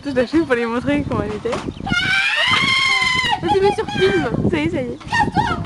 photos de la chaîne pour les montrer comment elle était. Vas-y, mets sur film. Ça y est, ça y est.